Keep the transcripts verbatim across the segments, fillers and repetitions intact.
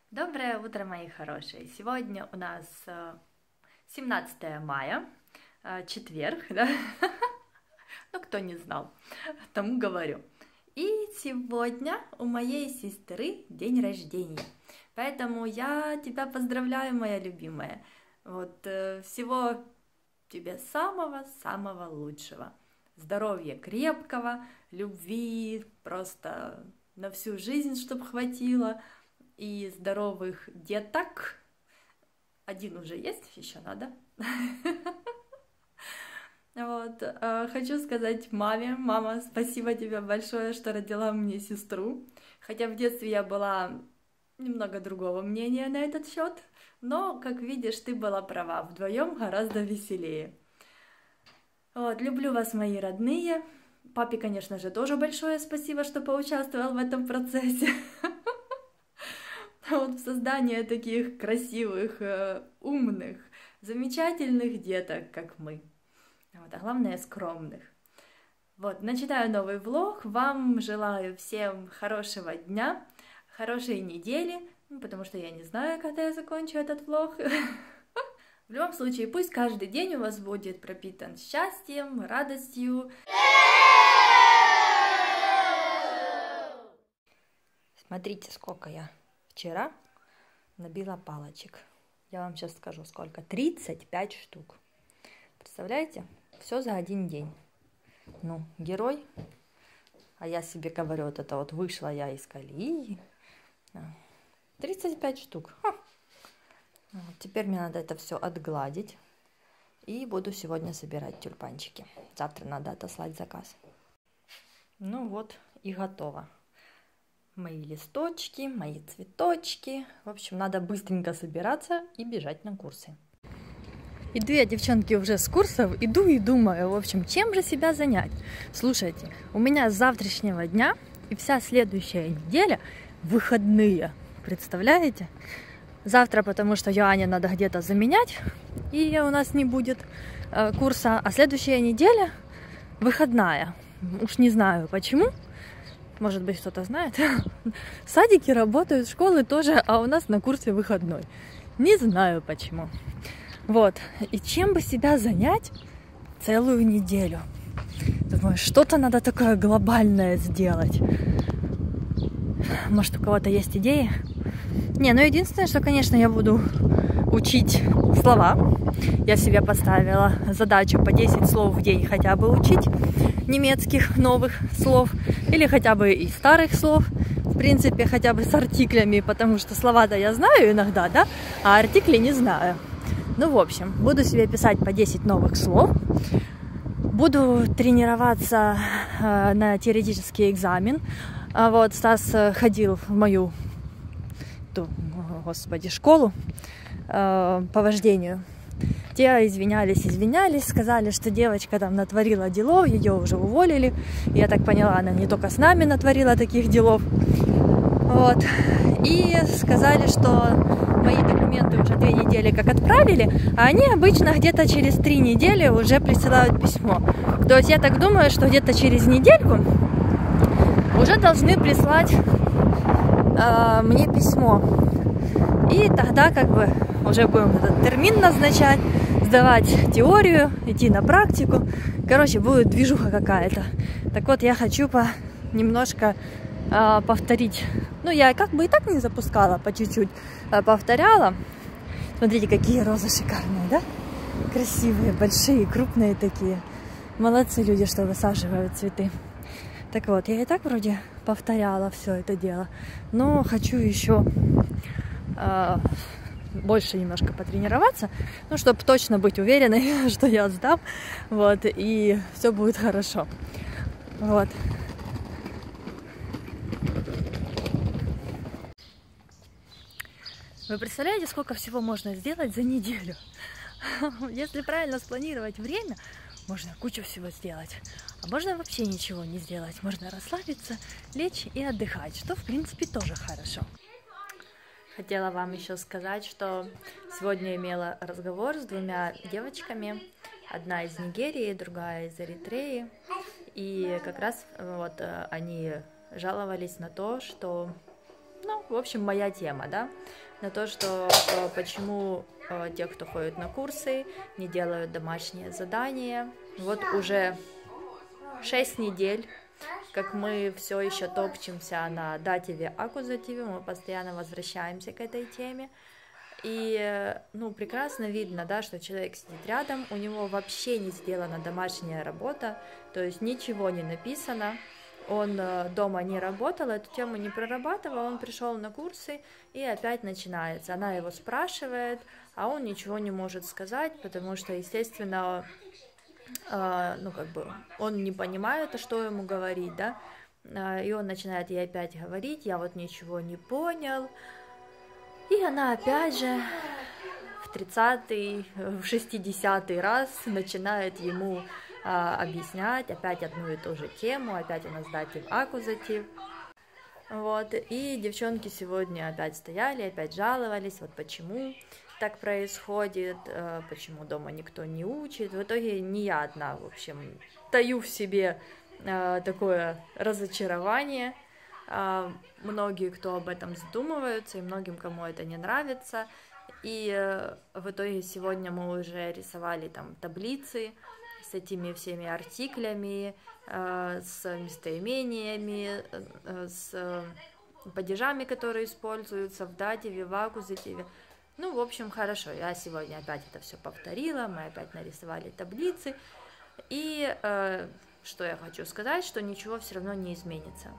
Доброе утро, мои хорошие! Сегодня у нас семнадцатое мая, четверг, да? Ну, кто не знал, тому говорю. И сегодня у моей сестры день рождения, поэтому я тебя поздравляю, моя любимая. Вот всего тебе самого-самого лучшего. Здоровья крепкого, любви просто на всю жизнь, чтобы хватило. И здоровых деток. Один уже есть, еще надо. Вот. Хочу сказать маме: мама, спасибо тебе большое, что родила мне сестру. Хотя в детстве я была немного другого мнения на этот счет, но, как видишь, ты была права, вдвоем гораздо веселее. Вот. Люблю вас, мои родные. Папе, конечно же, тоже большое спасибо, что поучаствовал в этом процессе. Вот в создании таких красивых, умных, замечательных деток, как мы. Вот, а главное, скромных. Вот, начинаю новый влог. Вам желаю всем хорошего дня, хорошей недели, ну, потому что я не знаю, когда я закончу этот влог. В любом случае, пусть каждый день у вас будет пропитан счастьем, радостью. Смотрите, сколько я вчера набила палочек. Я вам сейчас скажу, сколько. тридцать пять штук. Представляете? Все за один день. Ну, герой. А я себе говорю, вот это вот вышла я из колеи. тридцать пять штук. Вот, теперь мне надо это все отгладить. И буду сегодня собирать тюльпанчики. Завтра надо отослать заказ. Ну вот и готово. Мои листочки, мои цветочки. В общем, надо быстренько собираться и бежать на курсы. Иду я, девчонки, уже с курсов, иду и думаю, в общем, чем же себя занять. Слушайте, у меня с завтрашнего дня и вся следующая неделя выходные. Представляете? Завтра, потому что Йоанне надо где-то заменять, и у нас не будет э, курса. А следующая неделя выходная. Уж не знаю почему. Может быть, кто-то знает. Садики работают, школы тоже, а у нас на курсе выходной. Не знаю почему. Вот. И чем бы себя занять целую неделю? Думаю, что-то надо такое глобальное сделать. Может, у кого-то есть идеи? Не, ну единственное, что, конечно, я буду учить слова. Я себе поставила задачу по десять слов в день хотя бы учить. Немецких новых слов. Или хотя бы и старых слов. В принципе, хотя бы с артиклями, потому что слова-то я знаю иногда, да? А артикли не знаю. Ну, в общем, буду себе писать по десять новых слов. Буду тренироваться э, на теоретический экзамен. А вот Стас ходил в мою, ту, господи, школу э, по вождению. Те извинялись, извинялись, сказали, что девочка там натворила делов, ее уже уволили. Я так поняла, она не только с нами натворила таких делов. Вот. И сказали, что мои документы уже две недели как отправили, а они обычно где-то через три недели уже присылают письмо. То есть я так думаю, что где-то через недельку уже должны прислать э, мне письмо. И тогда как бы уже будем этот термин назначать, сдавать теорию, идти на практику. Короче, будет движуха какая-то. Так вот, я хочу по немножко э, повторить. Ну, я как бы и так не запускала, по чуть-чуть э, повторяла. Смотрите, какие розы шикарные, да? Красивые, большие, крупные такие. Молодцы люди, что высаживают цветы. Так вот, я и так вроде повторяла все это дело. Но хочу еще э, больше немножко потренироваться, ну, чтобы точно быть уверенной, что я сдам, вот, и все будет хорошо. Вот. Вы представляете, сколько всего можно сделать за неделю? Если правильно спланировать время, можно кучу всего сделать. А можно вообще ничего не сделать. Можно расслабиться, лечь и отдыхать, что, в принципе, тоже хорошо. Хотела вам еще сказать, что сегодня имела разговор с двумя девочками. Одна из Нигерии, другая из Эритреи. И как раз вот они жаловались на то, что, ну, в общем, моя тема, да, на то, что почему те, кто ходит на курсы, не делают домашние задания. Вот уже шесть недель, как мы все еще топчемся на дативе, аккузативе, мы постоянно возвращаемся к этой теме. И, ну, прекрасно видно, да, что человек сидит рядом, у него вообще не сделана домашняя работа, то есть ничего не написано, он дома не работал, эту тему не прорабатывал, он пришел на курсы, и опять начинается. Она его спрашивает, а он ничего не может сказать, потому что, естественно, э, ну, как бы, он не понимает, что ему говорить, да, и он начинает ей опять говорить, я вот ничего не понял. И она опять же в тридцатый, в шестидесятый раз начинает ему а, объяснять опять одну и ту же тему, опять у нас датив, аккузатив. Вот, и девчонки сегодня опять стояли, опять жаловались, вот почему так происходит, почему дома никто не учит. В итоге не я одна, в общем, таю в себе такое разочарование. Многие, кто об этом задумываются, и многим, кому это не нравится. И в итоге сегодня мы уже рисовали там таблицы с этими всеми артиклями, с местоимениями, с падежами, которые используются в дативе, в аккузативе. Ну, в общем, хорошо, я сегодня опять это все повторила, мы опять нарисовали таблицы. И что я хочу сказать, что ничего все равно не изменится.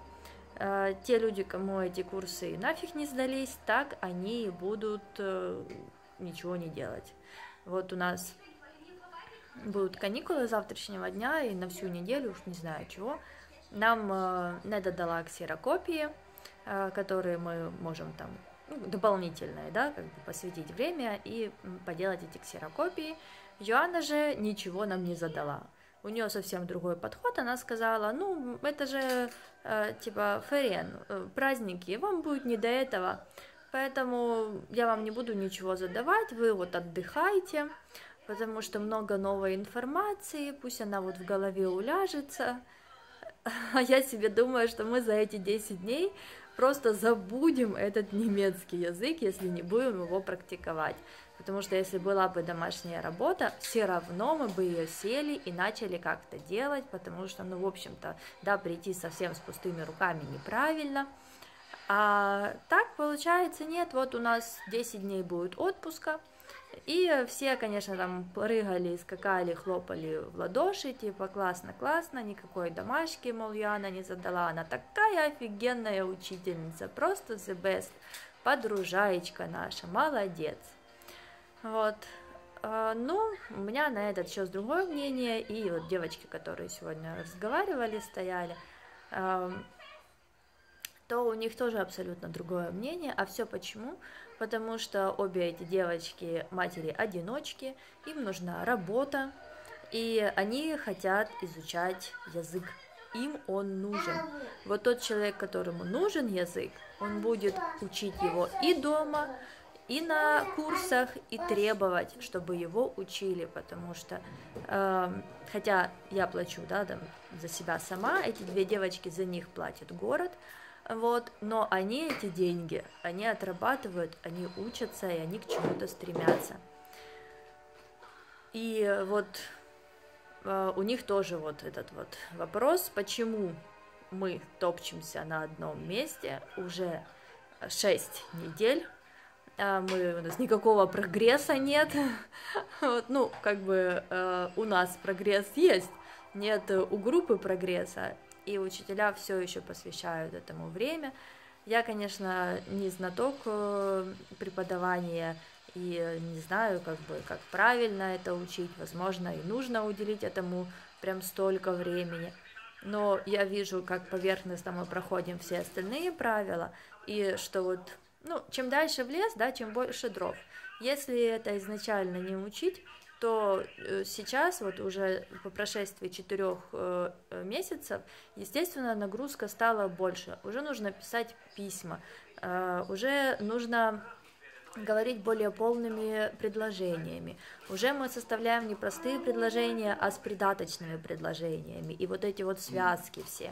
Те люди, кому эти курсы нафиг не сдались, так они будут ничего не делать. Вот у нас будут каникулы завтрашнего дня и на всю неделю, уж не знаю чего. Нам Неда дала ксерокопии, которые мы можем там, ну, дополнительные, да, как бы посвятить время и поделать эти ксерокопии. Йоанна же ничего нам не задала. У нее совсем другой подход, она сказала, ну, это же, э, типа, ферен, э, праздники, вам будет не до этого, поэтому я вам не буду ничего задавать, вы вот отдыхайте, потому что много новой информации, пусть она вот в голове уляжется, а я себе думаю, что мы за эти десять дней просто забудем этот немецкий язык, если не будем его практиковать. Потому что если была бы домашняя работа, все равно мы бы ее сели и начали как-то делать, потому что, ну, в общем-то, да, прийти совсем с пустыми руками неправильно. А так, получается, нет, вот у нас десять дней будет отпуска, и все, конечно, там прыгали, скакали, хлопали в ладоши, типа, классно-классно, никакой домашки, мол, Яна не задала, она такая офигенная учительница, просто the best, подружаечка наша, молодец. Вот, ну, у меня на этот счет другое мнение, и вот девочки, которые сегодня разговаривали, стояли, то у них тоже абсолютно другое мнение, а все почему? Потому что обе эти девочки матери-одиночки, им нужна работа, и они хотят изучать язык, им он нужен. Вот тот человек, которому нужен язык, он будет учить его и дома, и на курсах, и требовать, чтобы его учили, потому что, э, хотя я плачу, да, там, за себя сама, эти две девочки, за них платит город, вот, но они эти деньги, они отрабатывают, они учатся, и они к чему-то стремятся. И вот э, у них тоже вот этот вот вопрос, почему мы топчемся на одном месте уже шесть недель, мы, у нас никакого прогресса нет, вот, ну, как бы э, у нас прогресс есть, нет у группы прогресса, и учителя все еще посвящают этому время. Я, конечно, не знаток преподавания и не знаю, как бы, как правильно это учить, возможно, и нужно уделить этому прям столько времени, но я вижу, как поверхностно мы проходим все остальные правила, и что вот, ну, чем дальше в лес, да, чем больше дров. Если это изначально не учить, то сейчас, вот уже по прошествии четырех месяцев, естественно, нагрузка стала больше. Уже нужно писать письма, уже нужно говорить более полными предложениями. Уже мы составляем не простые предложения, а с придаточными предложениями. И вот эти вот связки все.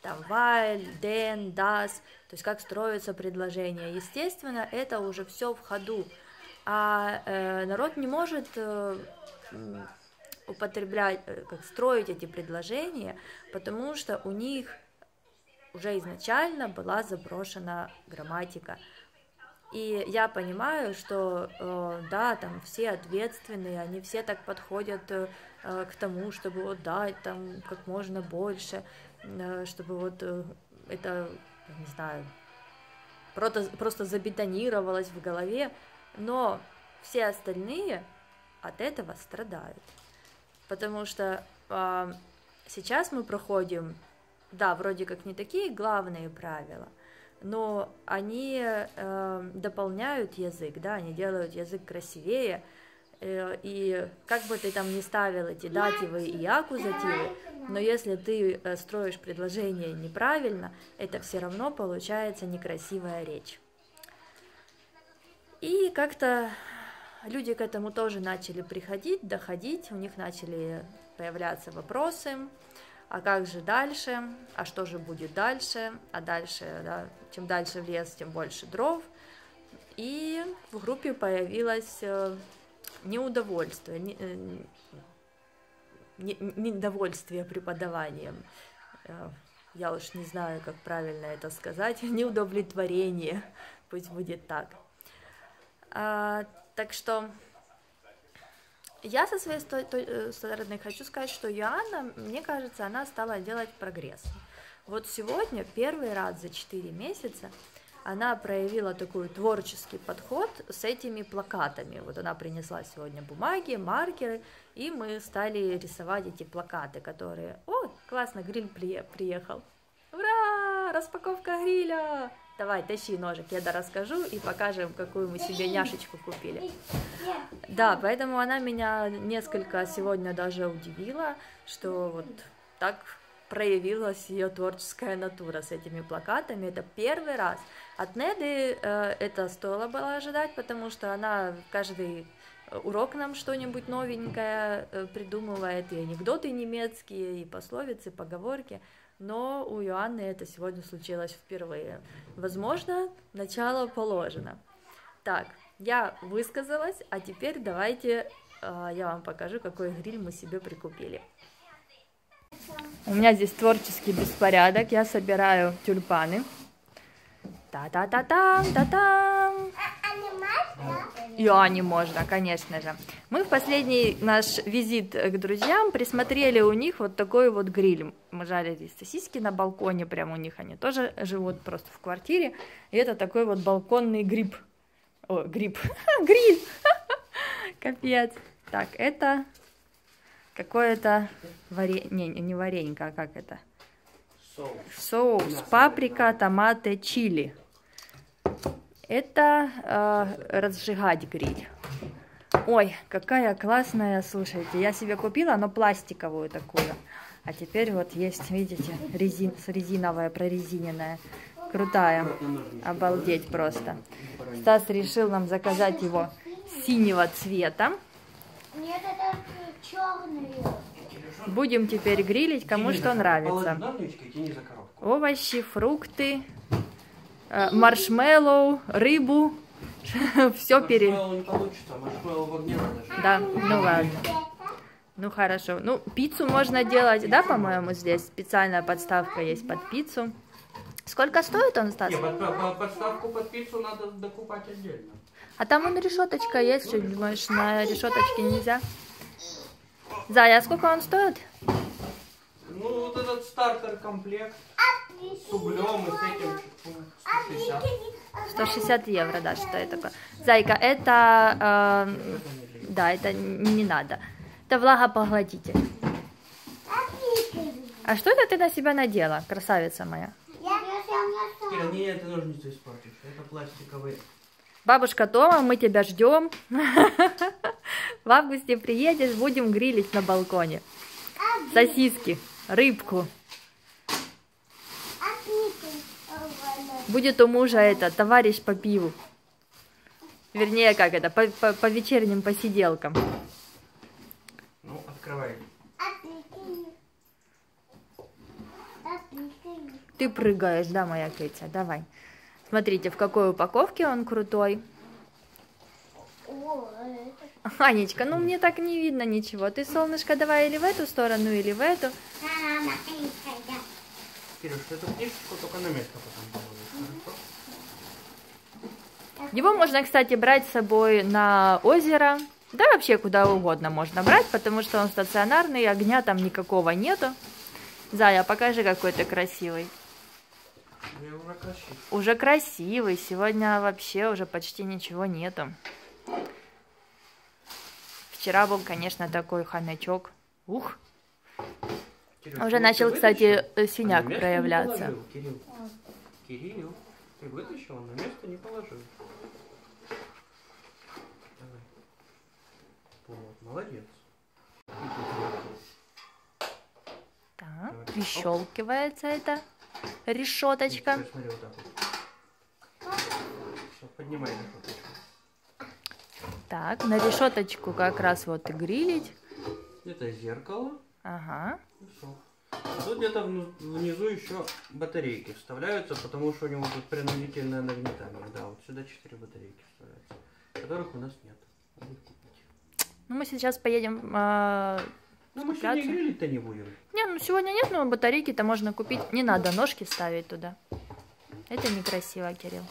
там while, then, does, то есть как строятся предложения. Естественно, это уже все в ходу, а э, народ не может э, употреблять, э, как строить эти предложения, потому что у них уже изначально была заброшена грамматика. И я понимаю, что э, да, там все ответственные, они все так подходят э, к тому, чтобы вот дать там как можно больше, э, чтобы вот э, это, не знаю, просто, просто забетонировалось в голове, но все остальные от этого страдают, потому что э, сейчас мы проходим, да, вроде как не такие главные правила, но они э, дополняют язык, да, они делают язык красивее, э, и как бы ты там ни ставил эти дативы и аккузативы, но если ты э, строишь предложение неправильно, это все равно получается некрасивая речь. И как-то люди к этому тоже начали приходить, доходить, у них начали появляться вопросы. А как же дальше? А что же будет дальше? А дальше, да, чем дальше в лес, тем больше дров. И в группе появилось неудовольствие, не, не, недовольствие преподаванием. Я уж не знаю, как правильно это сказать. Неудовлетворение, пусть будет так. А, так что... Я со своей стороны хочу сказать, что Иоанна, мне кажется, она стала делать прогресс. Вот сегодня, первый раз за четыре месяца, она проявила такой творческий подход с этими плакатами. Вот она принесла сегодня бумаги, маркеры, и мы стали рисовать эти плакаты, которые... О, классно, гриль приехал! Ура! Распаковка гриля! Давай, тащи ножик, я да расскажу и покажем, какую мы себе няшечку купили. Да, поэтому она меня несколько сегодня даже удивила, что вот так проявилась ее творческая натура с этими плакатами. Это первый раз. От Неды э, это стоило было ожидать, потому что она каждый урок нам что-нибудь новенькое э, придумывает, и анекдоты немецкие, и пословицы, поговорки. Но у Иоанны это сегодня случилось впервые. Возможно, начало положено. Так, я высказалась, а теперь давайте э, я вам покажу, какой гриль мы себе прикупили. У меня здесь творческий беспорядок. Я собираю тюльпаны. Та-та-та-там, та-там. Иоанне можно, конечно же. Мы в последний наш визит к друзьям присмотрели у них вот такой вот гриль. Мы жарили сосиски на балконе, прямо у них они тоже живут просто в квартире. И это такой вот балконный гриб. О, гриб. Гриль. Капец. Так, это какое-то варенье, не, не варенье, а как это? Соус. Соус, паприка, томаты, чили. Это э, разжигать гриль. Ой, какая классная, слушайте, я себе купила, но пластиковую такую. А теперь вот есть, видите, резин, резиновая, прорезиненная. Крутая. Обалдеть просто. Стас решил нам заказать его синего цвета. Нет, это черный. Будем теперь грилить, кому что нравится. Овощи, фрукты, э, маршмеллоу, рыбу. Все пере... не получится, маршмеллоу в огне надо. Да, ну ладно. Ну хорошо. Ну, пиццу можно делать, да, по-моему, здесь специальная подставка есть под пиццу. Сколько стоит он, Стас? Нет, под, под, подставку под пиццу надо докупать отдельно. А там вон решеточка есть, что думаешь, на решеточке нельзя? Зая, а сколько он стоит? Ну, вот этот стартер-комплект с углем и с этим сто шестьдесят. сто шестьдесят евро, да, что это такое. Зайка, это... Э, да, это не надо. Это влагопоглотитель. А что это ты на себя надела, красавица моя? Кира, не это ножницы испортишь, это пластиковые. Бабушка Тома, мы тебя ждем. В августе приедешь, будем грилить на балконе. Сосиски, рыбку. Будет у мужа это, товарищ по пиву. Вернее, как это, по, по, по вечерним посиделкам. Ну, открывай. ты прыгаешь, да, моя Китя? Давай. Смотрите, в какой упаковке он крутой. О, это... Анечка, ну мне так не видно ничего. Ты, солнышко, давай или в эту сторону, или в эту. Кирюшка, эту книжечку только на место потом положишь, хорошо? Его можно, кстати, брать с собой на озеро. Да вообще куда угодно можно брать, потому что он стационарный, огня там никакого нету. Зая, покажи, какой ты красивый. Я уже красивый. Уже красивый. Сегодня вообще уже почти ничего нету. Вчера был, конечно, такой хомячок. Ух. Кирюшка, Уже вот начал, ты кстати, вытащил, синяк а на место проявляться. не положил, Кирилл. Кирилл, ты вытащил, а на место не положил. Давай. Вот, молодец. Так, прищелкивается эта решеточка. Теперь смотри, вот так вот. Всё, поднимай решеточку. Так, на решеточку как раз вот и грилить. Это зеркало. Ага. И всё. А тут где-то вну- внизу еще батарейки вставляются, потому что у него тут принудительное нагнетание. Да, вот сюда четыре батарейки вставляются, которых у нас нет. Надо купить. Ну, мы сейчас поедем... а, Ну мы скупляться. сегодня грилить-то не будем. Не, ну сегодня нет, но батарейки-то можно купить. Не надо ножки ставить туда. Это некрасиво, Кирилл.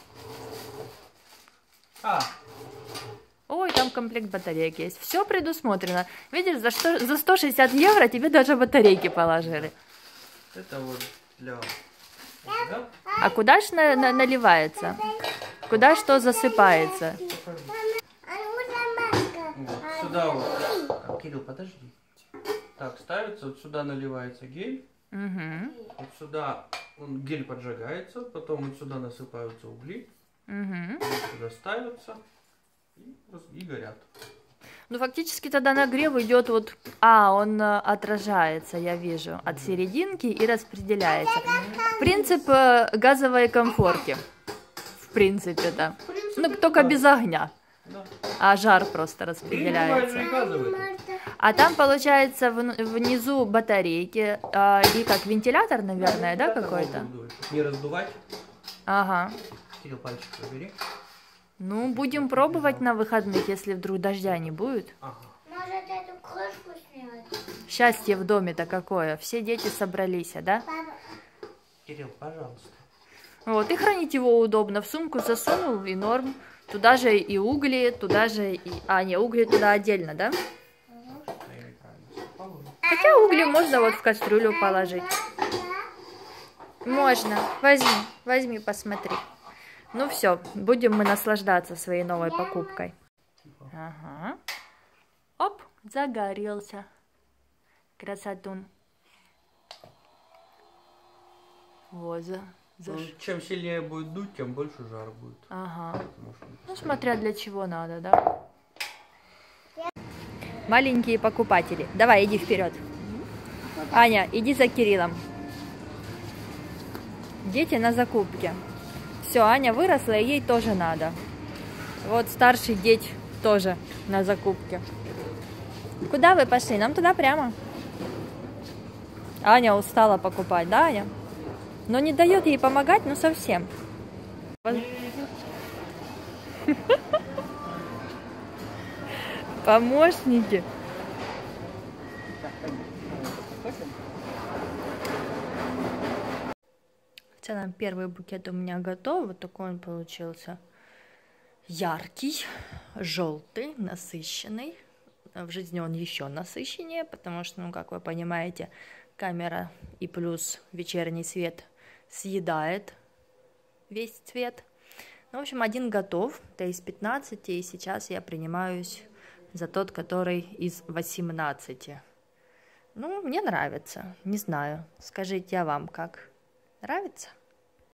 А, Ой, там комплект батареек есть. Все предусмотрено. Видишь, за, что, за сто шестьдесят евро тебе даже батарейки положили. это вот для... Да? А куда ж на, на- наливается? Куда что засыпается? Вот, сюда вот. Так, Кирилл, подожди. Так, ставится, вот сюда наливается гель. Угу, Вот сюда он, гель поджигается, потом вот сюда насыпаются угли, угу. вот сюда ставятся и, раз- и горят. Ну, фактически тогда нагрев идет вот... А, он э, отражается, я вижу, от серединки и распределяется. Принцип э, газовой комфорки. В принципе, да. Ну, только без огня. Да. А жар просто Гриль бывает распределяется. же газовый. А там, получается, вн- внизу батарейки а, и как вентилятор, наверное, да, Вентилятор какой-то? воздух дует, чтоб не раздувать. Ага. Кирилл, пальчик убери. Ну, будем пробовать на выходных, если вдруг дождя не будет. Ага. Может, эту крышку снять? Счастье в доме-то какое. Все дети собрались, да? Папа, Кирилл, пожалуйста. Вот, и хранить его удобно. В сумку засунул, и норм. Туда же и угли, туда же и... А, не, угли туда отдельно, да? А я неправильно положил. Хотя угли можно вот в кастрюлю положить. Можно. Возьми, возьми, посмотри. Ну все, будем мы наслаждаться своей новой покупкой. Ага. Оп, загорелся. Красотун. Вот, за, за... Ну, чем сильнее будет дуть, тем больше жар будет. Ага. Потому что он Ну, смотря для чего надо, да? Маленькие покупатели. Давай, иди вперед. Аня, иди за Кириллом. Дети на закупке. Все, Аня выросла, и ей тоже надо. Вот старший деть тоже на закупке. Куда вы пошли? Нам туда прямо. Аня устала покупать, да, Аня? Но не дает ей помогать, ну совсем. Помощники. В целом первый букет у меня готов. Вот такой он получился. Яркий, желтый, насыщенный. В жизни он еще насыщеннее, потому что, ну, как вы понимаете, камера и плюс вечерний свет съедает весь цвет. Ну, в общем, один готов, это из пятнадцати, и сейчас я принимаюсь за тот, который из восемнадцати. Ну, мне нравится, не знаю, скажите, а вам как? Нравится?